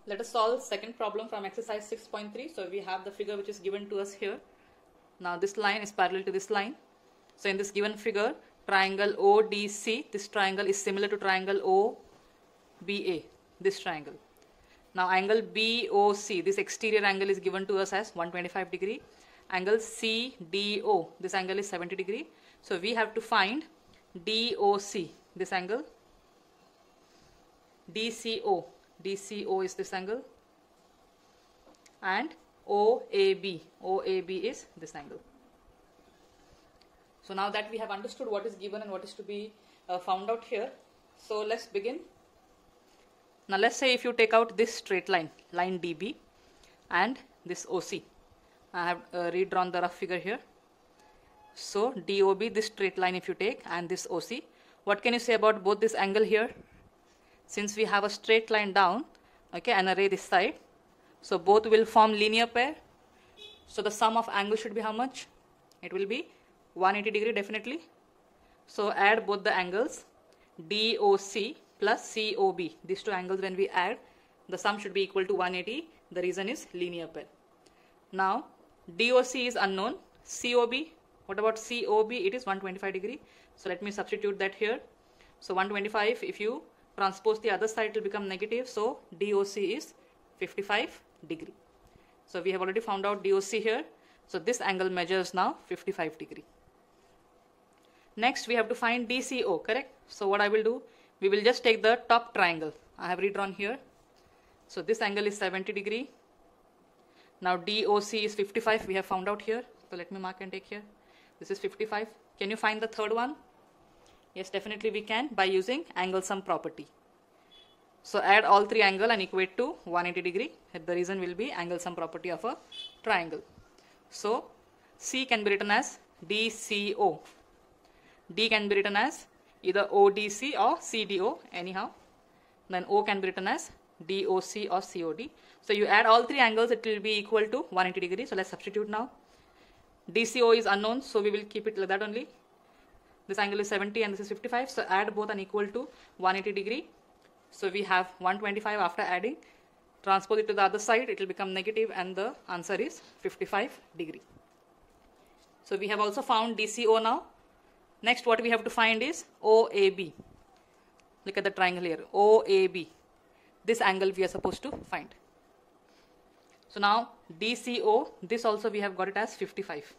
Let us solve second problem from exercise 6.3. So we have the figure which is given to us here. Now this line is parallel to this line. So in this given figure, triangle ODC, this triangle is similar to triangle OBA, this triangle. Now angle BOC, this exterior angle is given to us as 125 degree. Angle CDO, this angle is 70 degree. So we have to find DOC, this angle. DCO, DCO is this angle. And OAB, OAB is this angle. So now that we have understood what is given and what is to be found out here, so let's begin. Now let's say if you take out this straight line, line DB, and this OC. I have redrawn the rough figure here. So DOB, this straight line if you take, and this OC. What can you say about both this angle here? Since we have a straight line down, okay, and a ray this side, so both will form linear pair. So the sum of angle should be how much? It will be 180 degree definitely. So add both the angles DOC plus COB. These two angles when we add, the sum should be equal to 180. The reason is linear pair. Now DOC is unknown. COB, what about COB? It is 125 degree. So let me substitute that here. So 125, if you transpose the other side, it will become negative. So DOC is 55 degree. So we have already found out DOC here. So this angle measures now 55 degree. Next we have to find DCO, correct? So what I will do, we will just take the top triangle. I have redrawn here. So this angle is 70 degree. Now DOC is 55, we have found out here. So let me mark and take here. This is 55. Can you find the third one? Yes, definitely we can by using angle sum property. So add all three angles and equate to 180 degree. The reason will be angle sum property of a triangle. So C can be written as DCO. D can be written as either ODC or CDO anyhow. Then O can be written as DOC or COD. So you add all three angles, it will be equal to 180 degree. So let's substitute now. DCO is unknown, so we will keep it like that only. This angle is 70 and this is 55. So add both and equal to 180 degree. So we have 125 after adding. Transpose it to the other side, it will become negative and the answer is 55 degree. So we have also found DCO now. Next what we have to find is OAB. Look at the triangle here, OAB. This angle we are supposed to find. So now DCO, this also we have got it as 55.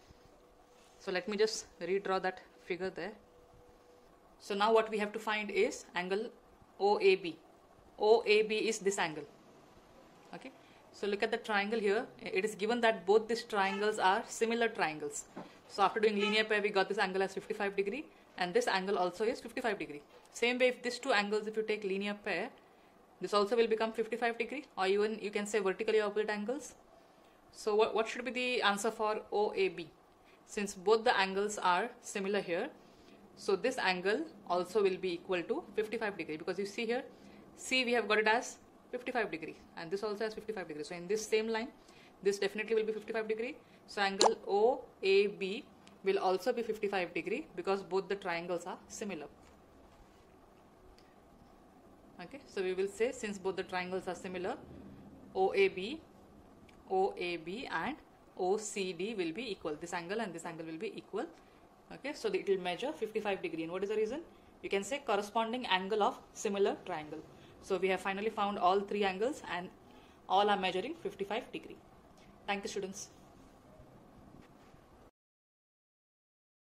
So let me just redraw that figure there. So now what we have to find is angle OAB. OAB is this angle. Okay. So look at the triangle here. It is given that both these triangles are similar triangles. So after doing linear pair, we got this angle as 55 degree and this angle also is 55 degree. Same way, if these two angles, if you take linear pair, this also will become 55 degree, or even you can say vertically opposite angles. So what should be the answer for OAB? Since both the angles are similar here, so this angle also will be equal to 55 degree, because you see here, C we have got it as 55 degree and this also has 55 degree. So in this same line, this definitely will be 55 degree. So angle OAB will also be 55 degree because both the triangles are similar. Okay, so we will say since both the triangles are similar, OAB and OCD will be equal. This angle and this angle will be equal. Okay, so it will measure 55 degree. And what is the reason? You can say corresponding angle of similar triangle. So we have finally found all three angles and all are measuring 55 degree. Thank you, students.